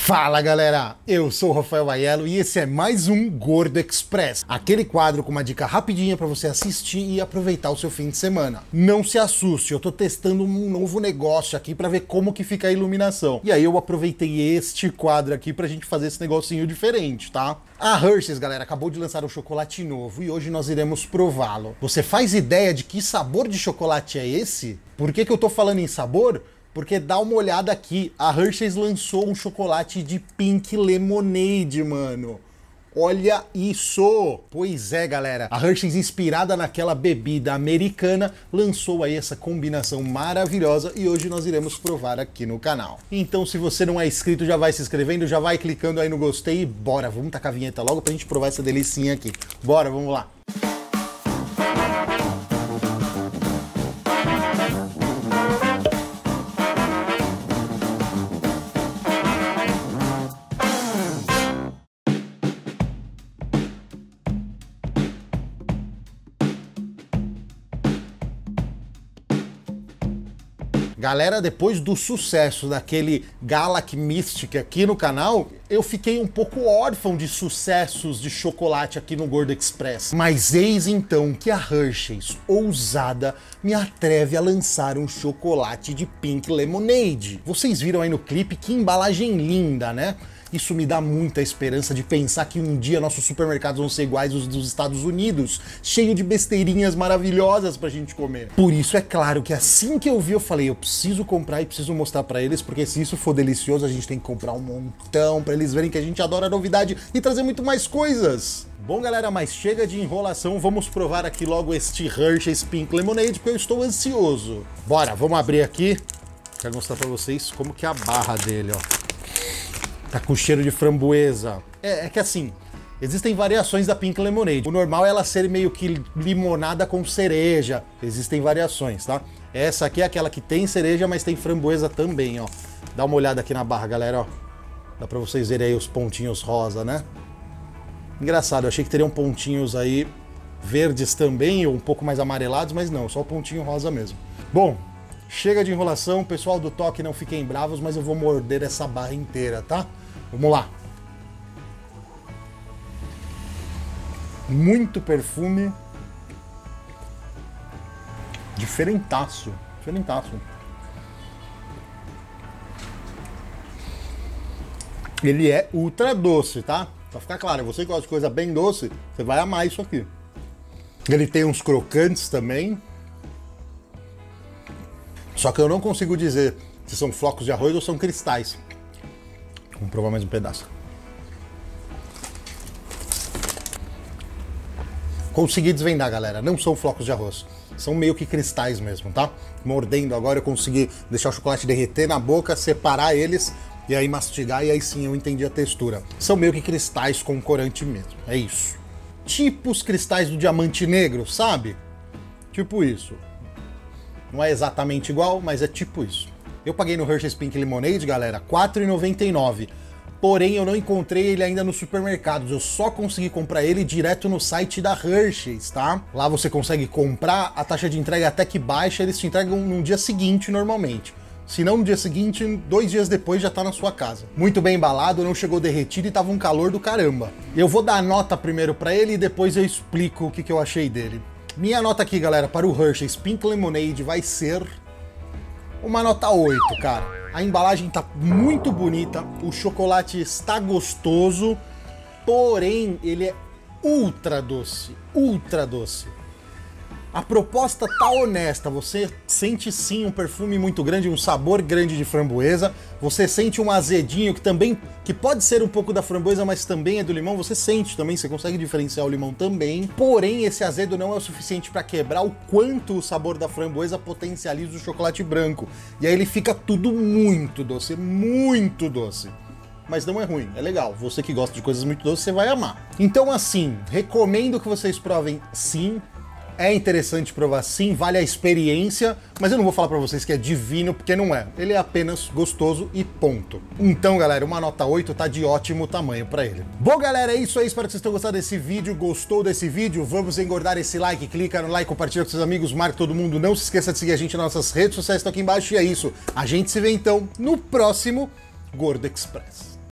Fala galera, eu sou o Rafael Aiello e esse é mais um Gordo Express, aquele quadro com uma dica rapidinha para você assistir e aproveitar o seu fim de semana. Não se assuste, eu tô testando um novo negócio aqui para ver como que fica a iluminação. E aí eu aproveitei este quadro aqui pra gente fazer esse negocinho diferente, tá? A Hershey's, galera, acabou de lançar um chocolate novo e hoje nós iremos prová-lo. Você faz ideia de que sabor de chocolate é esse? Por que eu tô falando em sabor? Porque dá uma olhada aqui, a Hershey's lançou um chocolate de Pink Lemonade, mano. Olha isso! Pois é, galera, a Hershey's, inspirada naquela bebida americana, lançou aí essa combinação maravilhosa e hoje nós iremos provar aqui no canal. Então, se você não é inscrito, já vai se inscrevendo, já vai clicando aí no gostei e bora, vamos tacar a vinheta logo pra gente provar essa delicinha aqui. Bora, vamos lá! Galera, depois do sucesso daquele Galac Mystic aqui no canal, eu fiquei um pouco órfão de sucessos de chocolate aqui no Gordo Express. Mas eis então que a Hershey's, ousada, me atreve a lançar um chocolate de Pink Lemonade. Vocês viram aí no clipe que embalagem linda, né? Isso me dá muita esperança de pensar que um dia nossos supermercados vão ser iguais aos dos Estados Unidos, cheio de besteirinhas maravilhosas pra gente comer. Por isso, é claro que assim que eu vi, eu falei, eu preciso comprar e preciso mostrar pra eles, porque se isso for delicioso, a gente tem que comprar um montão pra eles verem que a gente adora a novidade e trazer muito mais coisas. Bom, galera, mas chega de enrolação, vamos provar aqui logo este Hershey's Pink Lemonade, porque eu estou ansioso. Bora, vamos abrir aqui. Quero mostrar pra vocês como que é a barra dele, ó. Tá com cheiro de framboesa. É que assim, existem variações da Pink Lemonade. O normal é ela ser meio que limonada com cereja. Existem variações, tá? Essa aqui é aquela que tem cereja, mas tem framboesa também, ó. Dá uma olhada aqui na barra, galera, ó. Dá pra vocês verem aí os pontinhos rosa, né? Engraçado, eu achei que teriam pontinhos aí verdes também, ou um pouco mais amarelados, mas não, só o pontinho rosa mesmo. Bom, chega de enrolação, pessoal do toque, não fiquem bravos, mas eu vou morder essa barra inteira, tá? Vamos lá. Muito perfume. Diferentaço. Diferentaço. Ele é ultra doce, tá? Pra ficar claro, você que gosta de coisa bem doce, você vai amar isso aqui. Ele tem uns crocantes também. Só que eu não consigo dizer se são flocos de arroz ou são cristais. Vamos provar mais um pedaço. Consegui desvendar, galera. Não são flocos de arroz. São meio que cristais mesmo, tá? Mordendo agora eu consegui deixar o chocolate derreter na boca, separar eles e aí mastigar, e aí sim eu entendi a textura. São meio que cristais com corante mesmo. É isso. Tipo os cristais do diamante negro, sabe? Tipo isso. Não é exatamente igual, mas é tipo isso. Eu paguei no Hershey's Pink Lemonade, galera, R$ 4,99. Porém, eu não encontrei ele ainda nos supermercados. Eu só consegui comprar ele direto no site da Hershey's, tá? Lá você consegue comprar, a taxa de entrega até que baixa, eles te entregam no dia seguinte normalmente. Se não no dia seguinte, 2 dias depois já tá na sua casa. Muito bem embalado, não chegou derretido e tava um calor do caramba. Eu vou dar a nota primeiro pra ele e depois eu explico o que eu achei dele. Minha nota aqui, galera, para o Hershey's Pink Lemonade vai ser uma nota 8, cara. A embalagem tá muito bonita, o chocolate está gostoso, porém ele é ultra doce, ultra doce. A proposta tá honesta, você sente sim um perfume muito grande, um sabor grande de framboesa, você sente um azedinho que pode ser um pouco da framboesa, mas também é do limão, você sente também, você consegue diferenciar o limão também, porém esse azedo não é o suficiente para quebrar o quanto o sabor da framboesa potencializa o chocolate branco, e aí ele fica tudo muito doce, muito doce. Mas não é ruim, é legal. Você que gosta de coisas muito doces, você vai amar. Então assim, recomendo que vocês provem sim. É interessante provar sim, vale a experiência, mas eu não vou falar pra vocês que é divino, porque não é. Ele é apenas gostoso e ponto. Então, galera, uma nota 8 tá de ótimo tamanho pra ele. Bom, galera, é isso aí. Espero que vocês tenham gostado desse vídeo. Gostou desse vídeo? Vamos engordar esse like. Clica no like, compartilha com seus amigos, marca todo mundo. Não se esqueça de seguir a gente nas nossas redes sociais, estão aqui embaixo. E é isso. A gente se vê, então, no próximo Gordo Express.